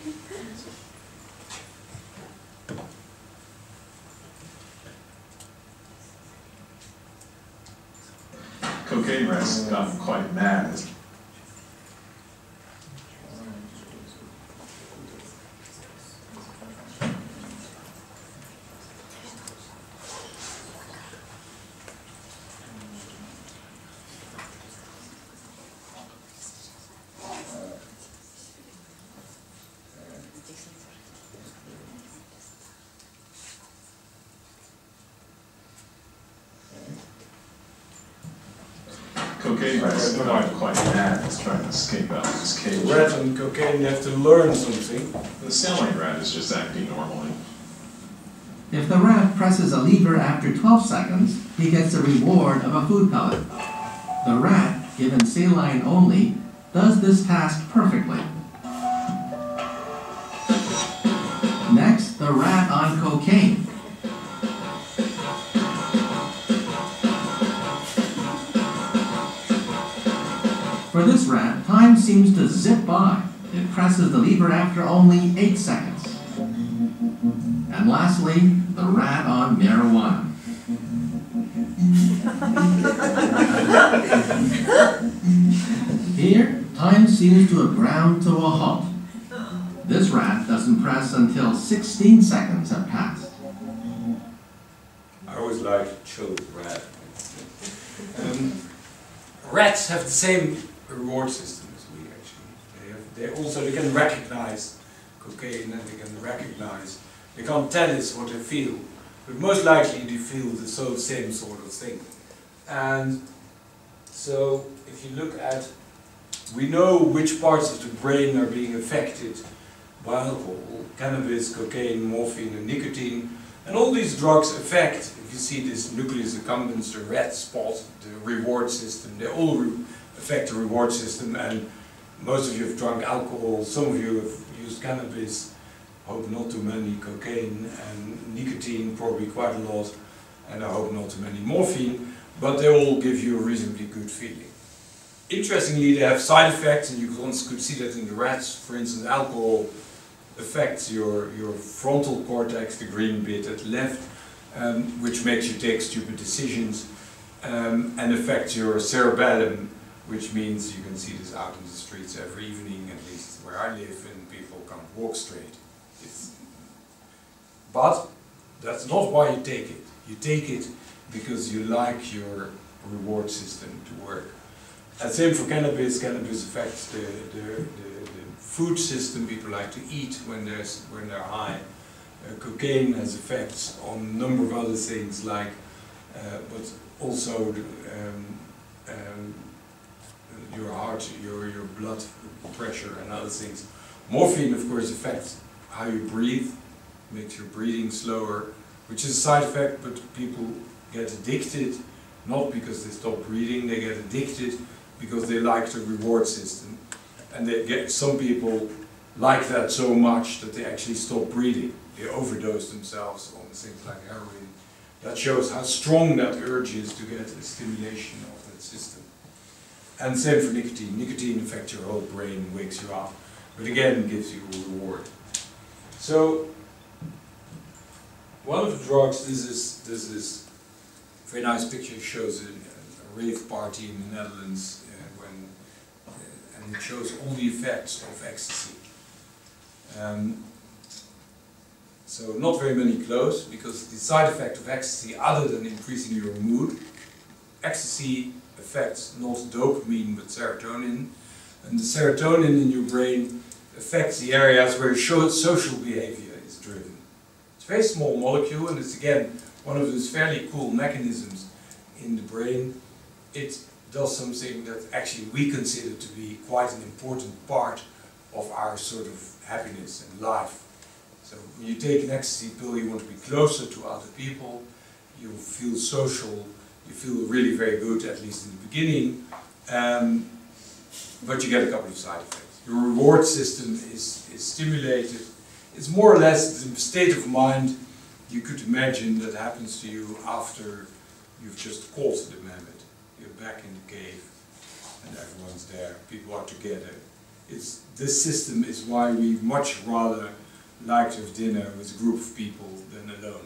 Cocaine rat's gotten quite mad. It's Cocaine rat's gotten quite mad. It's trying to escape out of this cage. Rat and cocaine, you have to learn something. The saline rat is just acting normally. If the rat presses a lever after twelve seconds, he gets a reward of a food pellet. The rat, given saline only, does this task perfectly. Next, the rat on cocaine. For this rat, time seems to zip by. It presses the lever after only eight seconds. And lastly, the rat on marijuana. Here, time seems to have ground to a halt. This rat doesn't press until sixteen seconds have passed. I always like to choke rat. Um, rats have the same reward system as we actually. They have, they also they can recognize cocaine and they can recognize. They can't tell us what they feel, but most likely they feel the so same sort of thing. And so if you look at, we know which parts of the brain are being affected by alcohol, cannabis, cocaine, morphine and nicotine, and all these drugs affect, if you see this nucleus accumbens, the red spot, the reward system, they all re affect the reward system, and most of you have drunk alcohol, some of you have used cannabis, hope not too many, cocaine and nicotine, probably quite a lot, and I hope not too many morphine, but they all give you a reasonably good feeling. Interestingly, they have side effects, and you once could see that in the rats. For instance, alcohol affects your, your frontal cortex, the green bit at the left, um, which makes you take stupid decisions, um, and affects your cerebellum, which means you can see this out in the streets every evening, at least where I live, and people can't walk straight. It's, but that's not why you take it. You take it because you like your reward system to work. And same for cannabis. Cannabis affects the, the, the, the food system. People like to eat when, there's, when they're high. Uh, cocaine has effects on a number of other things, like, uh, but also the, um, um, your heart, your, your blood pressure and other things. Morphine, of course, affects how you breathe, makes your breathing slower, which is a side effect, but people get addicted, not because they stop breathing, they get addicted because they like the reward system. And they get, some people like that so much that they actually stop breathing. They overdose themselves on things like heroin. That shows how strong that urge is to get a stimulation of that system. And same for nicotine. Nicotine affects your whole brain, wakes you up, but again gives you a reward. So one of the drugs, this is this is a very nice picture, shows a, a rave party in the Netherlands uh, when uh, and it shows all the effects of ecstasy. Um, so not very many clothes, because the side effect of ecstasy, other than increasing your mood, ecstasy affects not dopamine but serotonin, and the serotonin in your brain affects the areas where social behavior is driven. It's a very small molecule, and it's again one of those fairly cool mechanisms in the brain. It does something that actually we consider to be quite an important part of our sort of happiness and life. So when you take an ecstasy pill, you want to be closer to other people, you feel social, you feel really very good, at least in the beginning, um, but you get a couple of side effects. Your reward system is, is stimulated. It's more or less the state of mind you could imagine that happens to you after you've just caught the mammoth. You're back in the cave and everyone's there, people are together. It's, this system is why we much rather like to have dinner with a group of people than alone.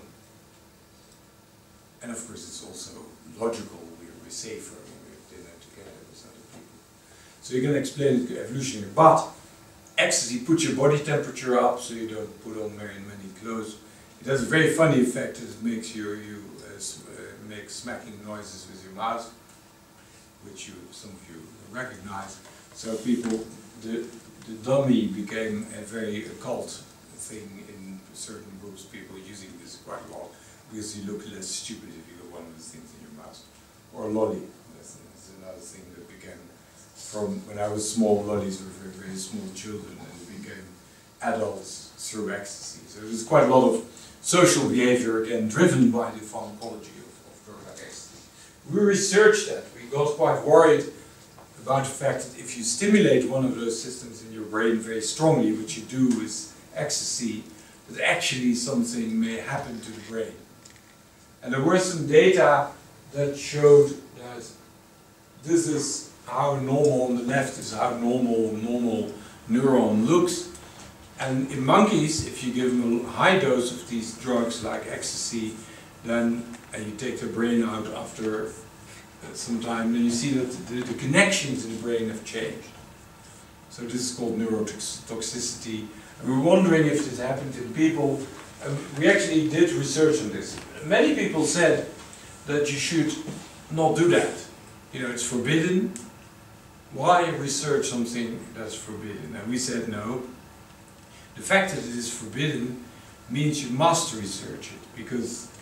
And of course it's also logical, we're, we're safer when we have dinner together with other people. So you can explain it evolutionary, but ecstasy puts your body temperature up so you don't put on very many clothes. It has a very funny effect, it makes you, you uh, uh, make smacking noises with your mouth, which you, some of you recognize. So people, the, the dummy became a very occult thing in certain groups, people using this quite a lot, because you look less stupid if you got one of these things in your mouth. Or a lolly, that's, that's another thing that began from when I was small. Lollies were very, very small children, and it became adults through ecstasy. So there's quite a lot of social behavior, again, driven by the pharmacology of, of drug like ecstasy. We researched that. We got quite worried about the fact that if you stimulate one of those systems in your brain very strongly, which you do with ecstasy, that actually something may happen to the brain. And there were some data that showed that this is how normal, on the left is how normal normal neuron looks. And in monkeys, if you give them a high dose of these drugs like ecstasy, then and you take the brain out after some time, then you see that the, the connections in the brain have changed. So this is called neurotoxicity. And we were wondering if this happened in people. And we actually did research on this. Many people said that you should not do that. You know, it's forbidden. Why research something that's forbidden? And we said no. The fact that it is forbidden means you must research it, because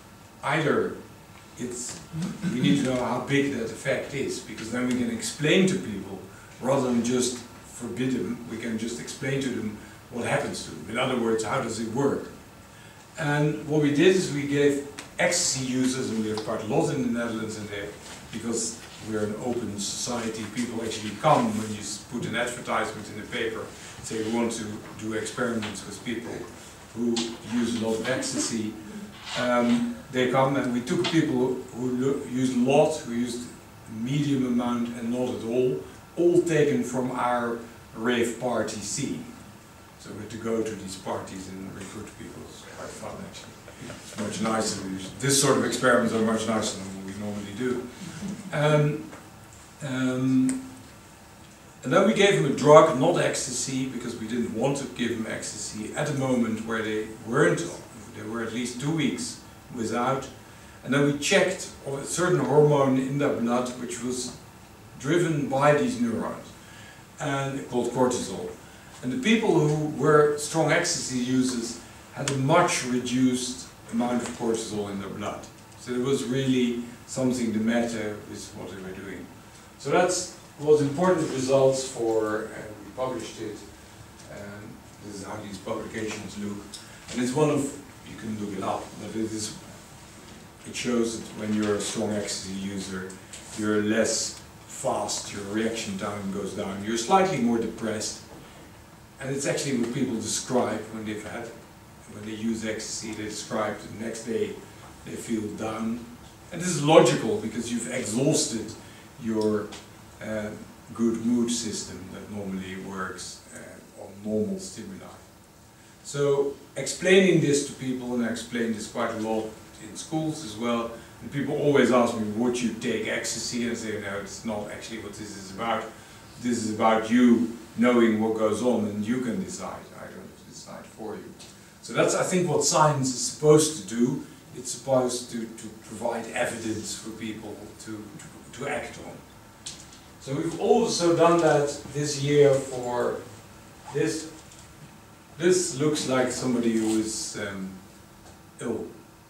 either it's, we need to know how big that effect is, because then we can explain to people, rather than just forbid them, we can just explain to them what happens to them. In other words, how does it work? And what we did is we gave ecstasy users, and we have quite a lot in the Netherlands, and they, because we're an open society, people actually come when you put an advertisement in the paper, say we want to do experiments with people who use a lot of ecstasy. Um, they come, and we took people who used a lot, who used a medium amount and not at all, all taken from our rave party scene. So we had to go to these parties and recruit people. It's quite fun actually. It's much nicer. This sort of experiments are much nicer than what we normally do. Um, um, and then we gave them a drug, not ecstasy, because we didn't want to give them ecstasy at a moment where they weren't, they were at least two weeks without. And then we checked a certain hormone in their blood which was driven by these neurons, and called cortisol. And the people who were strong ecstasy users had a much reduced amount of cortisol in their blood. So there was really something the matter with what they were doing. So that's was important results for, and we published it, and this is how these publications look. And it's one of, you can look it up, but it is, it shows that when you're a strong ecstasy user, you're less fast, your reaction time goes down, you're slightly more depressed. And it's actually what people describe when they've had, when they use ecstasy, they describe the next day they feel down. And this is logical because you've exhausted your uh, good mood system that normally works uh, on normal stimuli. So explaining this to people, and I explain this quite a lot in schools as well, and people always ask me, would you take ecstasy? And I say, no, it's not actually what this is about. This is about you knowing what goes on, and you can decide. I don't decide for you. So that's, I think, what science is supposed to do. It's supposed to, to provide evidence for people to, to, to act on. So we've also done that this year for this. This looks like somebody who is um, ill.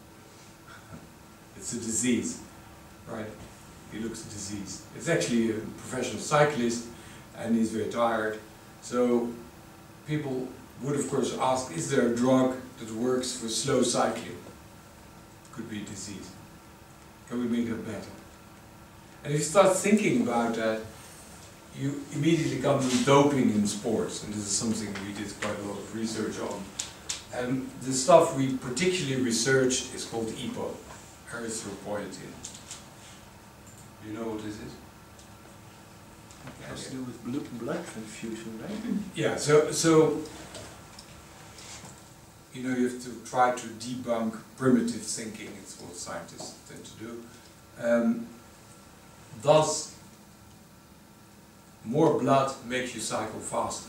It's a disease, right? He looks diseased. It's actually a professional cyclist, and he's very tired. So people would of course ask, is there a drug that works for slow cycling? Could be a disease. Can we make it better? And if you start thinking about that, you immediately come to doping in sports, and this is something we did quite a lot of research on. And the stuff we particularly researched is called E P O, erythropoietin. Do you know what this is? It has to do with blood transfusion, right? Yeah, so, so you know, you have to try to debunk primitive thinking, it's what scientists tend to do. Um, does more blood make you cycle faster?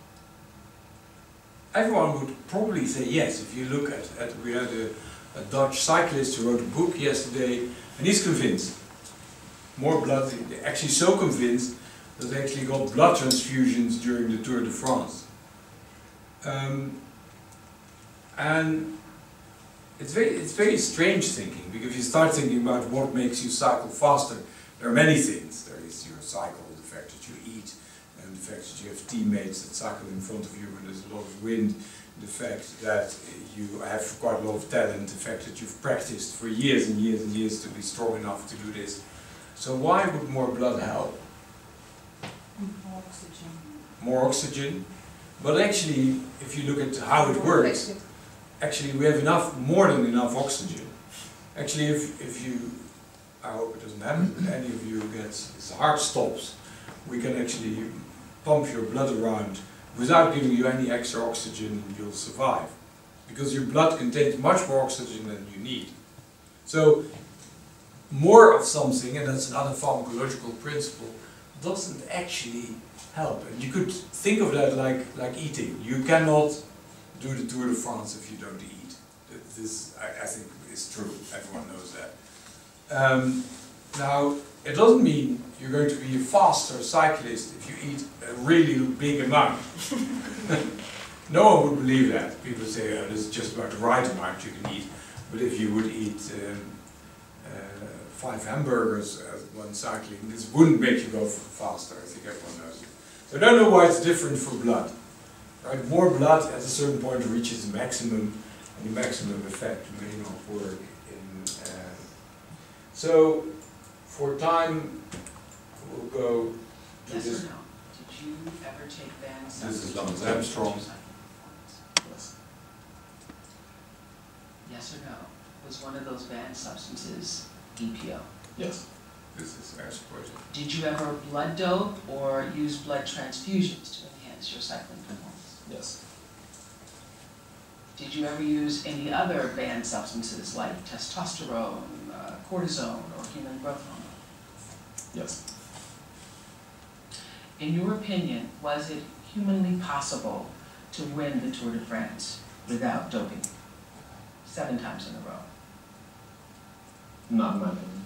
Everyone would probably say yes. If you look at, at we had a, a Dutch cyclist who wrote a book yesterday, and he's convinced. More blood, actually so convinced that they actually got blood transfusions during the Tour de France. Um, and it's very, it's very strange thinking, because if you start thinking about what makes you cycle faster, there are many things. There is your cycle, the fact that you eat, and the fact that you have teammates that cycle in front of you when there's a lot of wind, the fact that you have quite a lot of talent, the fact that you've practiced for years and years and years to be strong enough to do this. So why would more blood help? More oxygen. More oxygen. But actually, if you look at how it works, actually we have enough, more than enough oxygen. Actually, if, if you, I hope it doesn't happen, but any of you gets his heart stops, we can actually pump your blood around without giving you any extra oxygen, and you'll survive. Because your blood contains much more oxygen than you need. So, more of something, and that's another pharmacological principle, doesn't actually help. And you could think of that like, like eating. You cannot do the Tour de France if you don't eat. This, I, I think, is true. Everyone knows that. Um, now, it doesn't mean you're going to be a faster cyclist if you eat a really big amount. No one would believe that. People say, oh, this is just about the right amount you can eat. But if you would eat um, uh, five hamburgers uh, when cycling, this wouldn't make you go faster. I think everyone knows it. So I don't know why it's different for blood. Right? More blood at a certain point reaches the maximum, and the maximum effect may not work. In, uh, so for time, we'll go to Yes this. or no? Did you ever take banned This substances? is Lance Armstrong. Yes. Yes or no? Was one of those banned substances E P O? Yes. This is exploited. Did you ever blood dope or use blood transfusions to enhance your cycling performance? Yes. Did you ever use any other banned substances like testosterone, uh, cortisone, or human growth hormone? Yes. In your opinion, was it humanly possible to win the Tour de France without doping? Seven times in a row. Not in my opinion.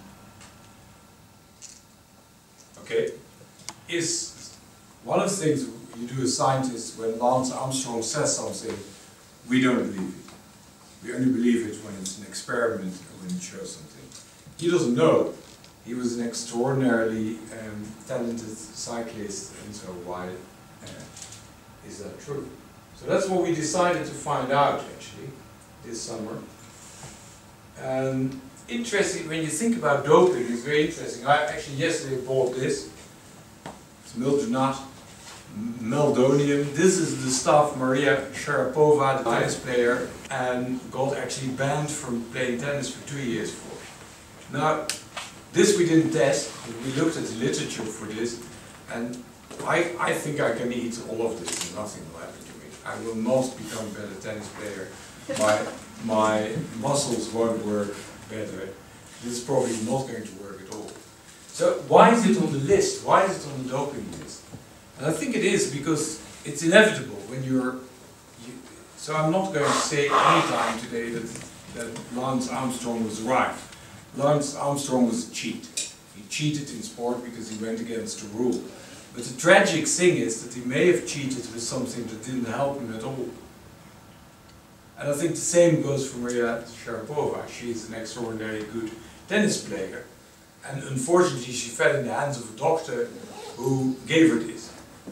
Okay, is one of the things you do as scientists when Lance Armstrong says something, we don't believe it. We only believe it when it's an experiment or when it shows something. He doesn't know. He was an extraordinarily um, talented cyclist, and so why uh, is that true? So that's what we decided to find out actually this summer. And interesting, when you think about doping, it's very interesting. I actually yesterday bought this. It's Mildronate, meldonium. This is the stuff Maria Sharapova, the tennis player, and got actually banned from playing tennis for two years for. Now, this we didn't test, but we looked at the literature for this, and I, I think I can eat all of this and nothing will happen to me. I will not become a better tennis player. My, my muscles won't work better. This is probably not going to work at all. So why is it on the list? Why is it on the doping list? And I think it is because it's inevitable when you're... You, so I'm not going to say any time today that, that Lance Armstrong was right. Lance Armstrong was a cheat. He cheated in sport because he went against the rule. But the tragic thing is that he may have cheated with something that didn't help him at all. And I think the same goes for Maria Sharapova. She is an extraordinarily good tennis player. And unfortunately she fell in the hands of a doctor who gave her this.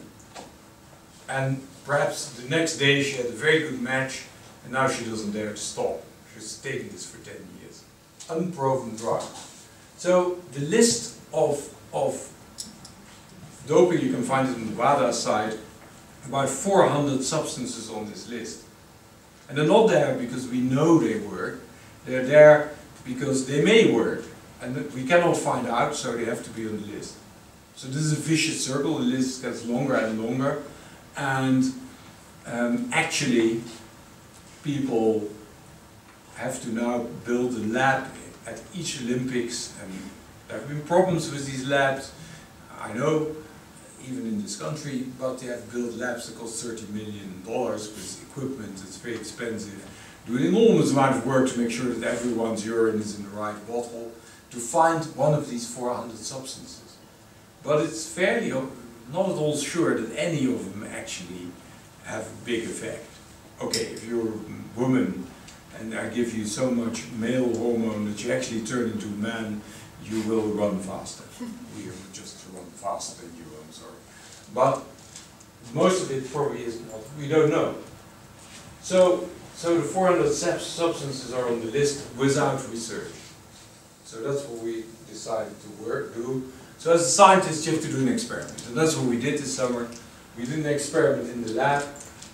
And perhaps the next day she had a very good match and now she doesn't dare to stop. She's taken this for ten years. Unproven drug. So the list of, of doping, you can find it on the WADA site, about four hundred substances on this list. And they're not there because we know they work, they're there because they may work, and we cannot find out, so they have to be on the list. So this is a vicious circle, the list gets longer and longer, and um, actually people have to now build a lab at each Olympics, and there have been problems with these labs, I know, even in this country, but they have built labs that cost thirty million dollars with equipment that's very expensive, do an enormous amount of work to make sure that everyone's urine is in the right bottle, to find one of these four hundred substances. But it's fairly, not at all sure that any of them actually have a big effect. Okay, if you're a woman and I give you so much male hormone that you actually turn into a man, you will run faster. We will just run faster than you, I'm sorry. But most of it probably is not, we don't know. So, so the four hundred substances are on the list without research. So that's what we decided to work, do. So as a scientist you have to do an experiment. And that's what we did this summer. We did an experiment in the lab.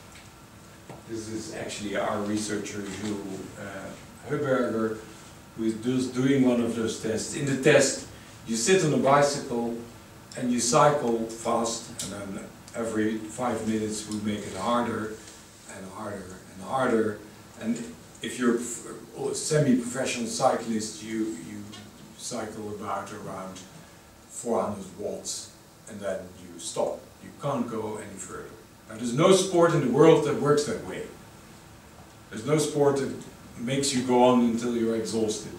This is actually our researcher, Jules uh, Huberger, who is just doing one of those tests. In the test, you sit on a bicycle and you cycle fast, and then every five minutes we make it harder and harder and harder. And if you're a semi-professional cyclist, you, you cycle about around four hundred watts and then you stop. You can't go any further. Now, there's no sport in the world that works that way. There's no sport that makes you go on until you're exhausted.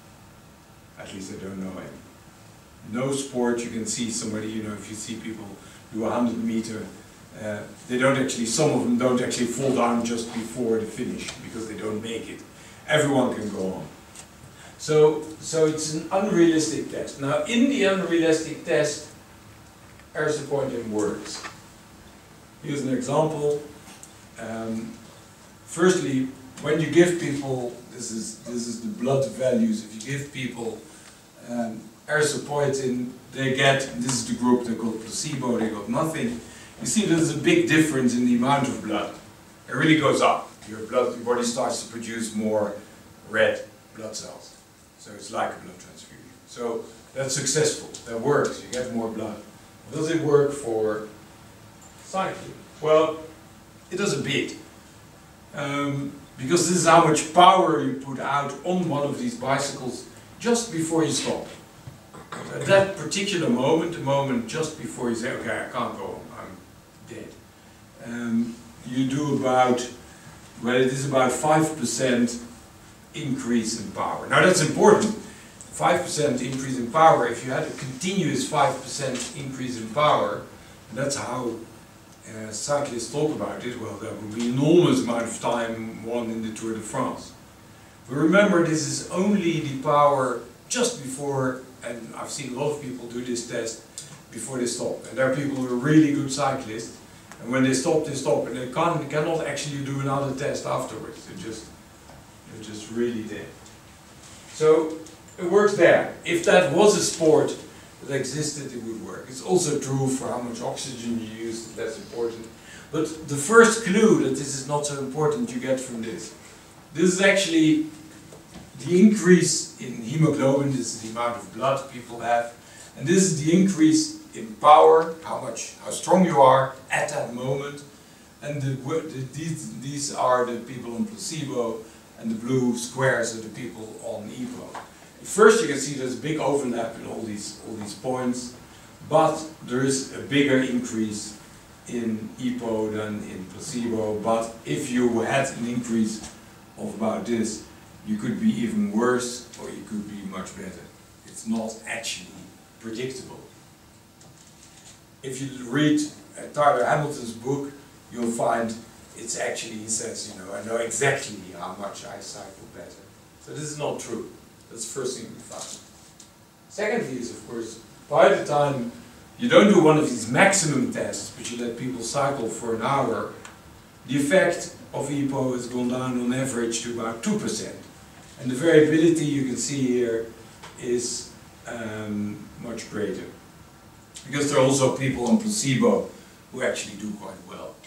At least I don't know any. No sport you can see somebody, you know, if you see people do a hundred meter, uh, they don't actually, some of them don't actually fall down just before the finish because they don't make it. everyone can go on. So, so it's an unrealistic test. Now, in the unrealistic test, ergopointing works. Here's an example. Um, firstly, when you give people, this is this is the blood values. If you give people um, ergopointin, they get, this is the group they got placebo, they got nothing. You see there's a big difference in the amount of blood. It really goes up. Your blood, your body starts to produce more red blood cells. So it's like a blood transfusion. So that's successful, that works, you get more blood. Does it work for cycling? Well, it does a bit. Um, because this is how much power you put out on one of these bicycles just before you stop. At that particular moment, the moment just before you say, okay, I can't go on, I'm dead. Um, you do about, well, it is about five percent increase in power. Now that's important. five percent increase in power, if you had a continuous five percent increase in power, and that's how uh, cyclists talk about it, well, that would be an enormous amount of time won in the Tour de France. But remember, this is only the power just before, and I've seen a lot of people do this test before they stop. And there are people who are really good cyclists, and when they stop, they stop, and they can't, cannot actually do another test afterwards. They're just, they're just really dead. So it works there. If that was a sport that existed, it would work. It's also true for how much oxygen you use, that's important. But the first clue that this is not so important you get from this. This is actually the increase in hemoglobin, this is the amount of blood people have, and this is the increase in power, how much, how strong you are at that moment, and the, the, these, these are the people on placebo, and the blue squares are the people on E P O. First you can see there's a big overlap in all these, all these points, but there is a bigger increase in E P O than in placebo, but if you had an increase of about this, you could be even worse or you could be much better. It's not actually predictable. If you read uh, Tyler Hamilton's book, you'll find it's actually, he says, you know, I know exactly how much I cycle better. So this is not true. That's the first thing we found. Secondly is, of course, by the time you don't do one of these maximum tests, but you let people cycle for an hour, the effect of E P O has gone down on average to about two percent. And the variability you can see here is um, much greater. Because there are also people on placebo who actually do quite well.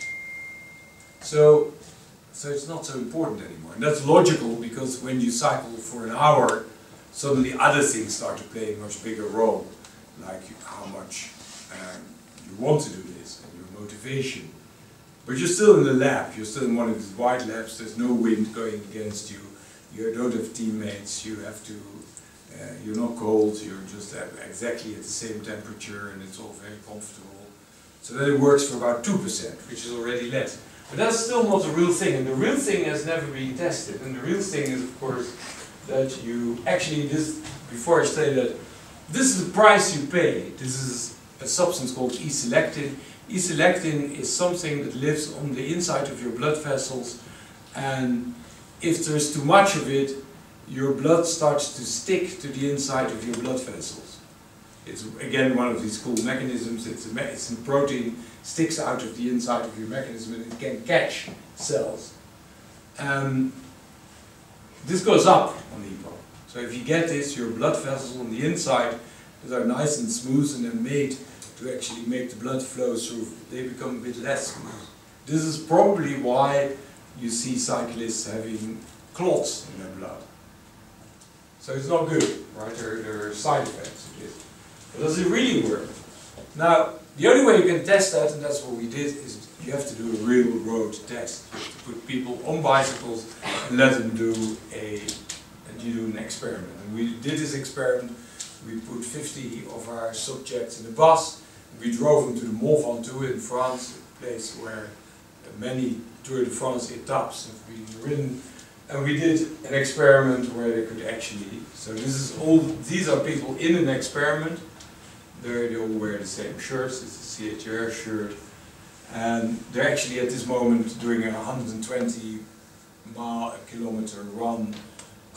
So, so it's not so important anymore. And that's logical because when you cycle for an hour, suddenly other things start to play a much bigger role. Like how much um, you want to do this and your motivation. But you're still in the lab, you're still in one of these white labs, there's no wind going against you, you don't have teammates, you have to, uh, you're not cold, you're just at exactly at the same temperature and it's all very comfortable. So then it works for about two percent, which is already less. But that's still not the real thing, and the real thing has never been tested. And the real thing is, of course, that you actually, this, before I say that, this is the price you pay. This is a substance called E-selectin. E-selectin is something that lives on the inside of your blood vessels, and if there's too much of it, your blood starts to stick to the inside of your blood vessels. It's again one of these cool mechanisms. It's a, me it's a protein, sticks out of the inside of your mechanism and it can catch cells. Um, this goes up on E P O. So if you get this, your blood vessels on the inside that are nice and smooth and they're made to actually make the blood flow through, they become a bit less smooth. This is probably why you see cyclists having clots in their blood. So it's not good, right? There, there are side effects of this. But does it really work? Now, the only way you can test that, and that's what we did, is you have to do a real road test. You have to put people on bicycles and let them do a, and you do an experiment. And we did this experiment, we put fifty of our subjects in a bus, and we drove them to the Mont Ventoux in France, a place where many Tour de France etappes have been ridden. And we did an experiment where they could actually, so this is all, these are people in an experiment. They're, they all wear the same shirts, it's a C H R shirt. And they're actually at this moment doing a one hundred twenty mile a kilometer run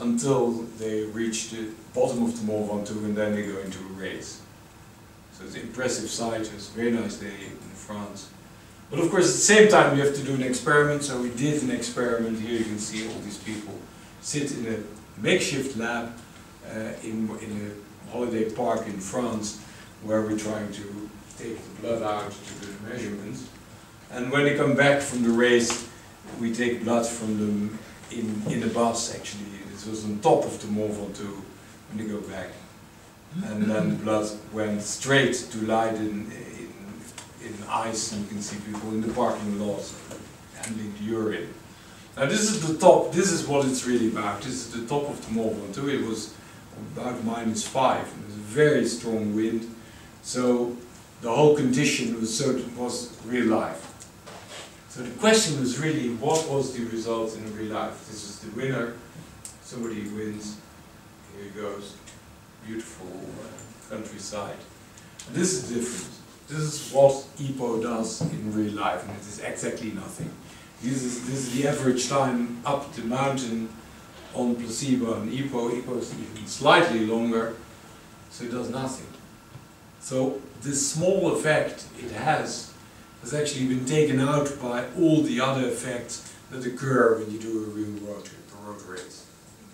until they reach the bottom of the Mont Ventoux, and then they go into a race. So it's an impressive sight. It's a very nice day in France. But of course, at the same time, we have to do an experiment. So we did an experiment. Here you can see all these people sit in a makeshift lab uh, in, in a holiday park in France, where we're trying to take the blood out to do the measurements. And when they come back from the race, we take blood from them in, in a bus, actually. This was on top of the Mont Ventoux when they go back. And then the blood went straight to Leiden in, in ice, and you can see people in the parking lot handling the urine. Now this is the top, this is what it's really about. This is the top of the Mont Ventoux. It was about minus five. It was a very strong wind. So the whole condition was, so, was real life. So the question was really, what was the result in real life? This is the winner. Somebody wins. Here he goes. Beautiful uh, countryside. And this is different. This is what E P O does in real life, and it is exactly nothing. This is, this is the average time up the mountain on placebo and E P O. E P O is even slightly longer, so it does nothing. So this small effect it has has actually been taken out by all the other effects that occur when you do a real road trip, a road race.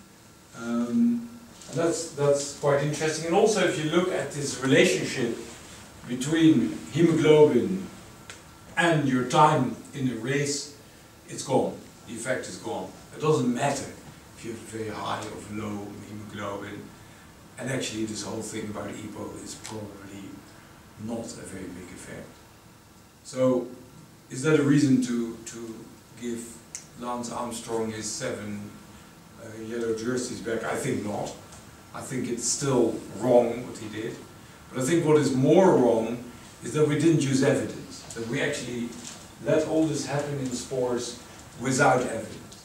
Um, that's, that's quite interesting. And also if you look at this relationship between hemoglobin and your time in a race, it's gone. The effect is gone. It doesn't matter if you have very high or low hemoglobin. And actually this whole thing about E P O is probably not a very big effect. So is that a reason to, to give Lance Armstrong his seven uh, yellow jerseys back? I think not. I think it's still wrong what he did. But I think what is more wrong is that we didn't use evidence. That we actually let all this happen in sports without evidence.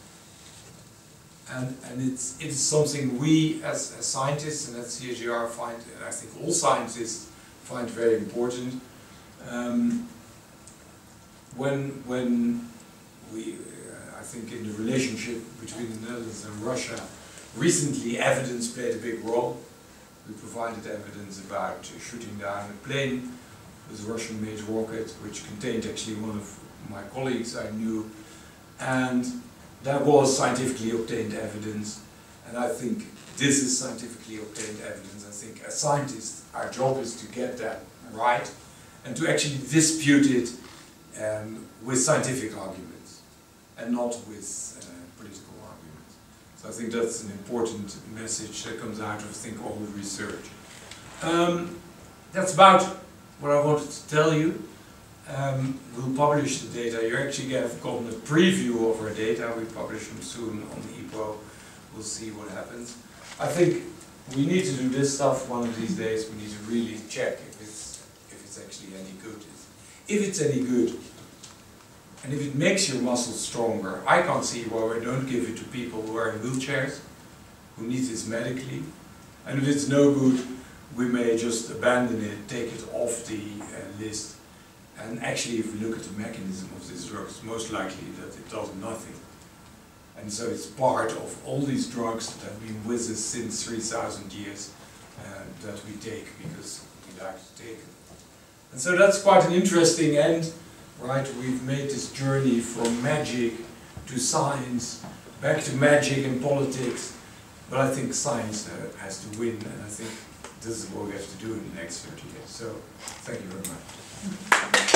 And, and it's, it's something we as, as scientists and at C H R find, and I think all scientists find very important. Um, when, when we, uh, I think in the relationship between the Netherlands and Russia, recently evidence played a big role. We provided evidence about shooting down a plane with a Russian-made rocket, which contained actually one of my colleagues I knew, and that was scientifically obtained evidence, and I think this is scientifically obtained evidence. I think as scientists, our job is to get that right and to actually dispute it um, with scientific arguments and not with uh, political arguments. So I think that's an important message that comes out of, I think, all the research. Um, that's about what I wanted to tell you. Um, we'll publish the data. You actually have gotten a preview of our data. We publish them soon on the E P O. We'll see what happens. I think we need to do this stuff one of these days. We need to really check if it's, if it's actually any good. If it's any good, and if it makes your muscles stronger, I can't see why we don't give it to people who are in wheelchairs, who need this medically. And if it's no good, we may just abandon it, take it off the uh, list. And actually, if we look at the mechanism of this drug, it's most likely that it does nothing. And so it's part of all these drugs that have been with us since three thousand years uh, that we take because we like to take them. And so that's quite an interesting end, right? We've made this journey from magic to science, back to magic and politics. But I think science uh, has to win, and I think this is what we have to do in the next thirty years. So, thank you very much.